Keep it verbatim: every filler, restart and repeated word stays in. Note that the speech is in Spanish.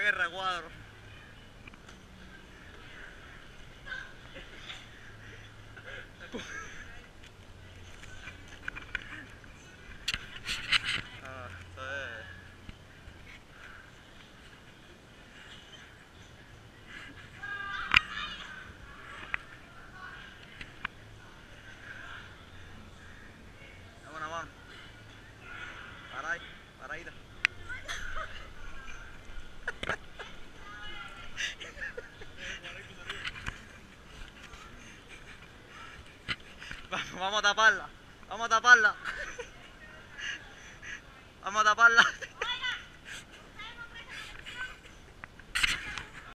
en el recuadro. Ah, esto es... Dame una mano. Para ahí, para ahí. Vamos a taparla, vamos a taparla. Vamos a taparla.